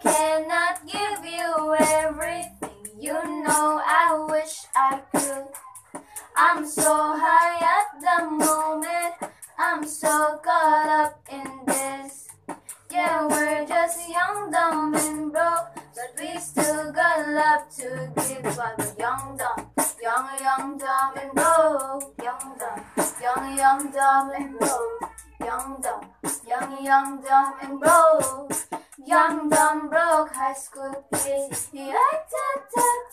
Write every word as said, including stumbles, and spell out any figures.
cannot give you everything. You know I wish I could. I'm so high at the moment. I'm so caught up in this. Yeah, we're just young, dumb, and broke, but we still got love to give. But we're young, dumb, young, young, dumb, and broke. Young, dumb, young, young, dumb, and broke. Young, dumb, young, young, dumb, and broke. Young, dumb, broke high school kids. Yeah, ta, ta,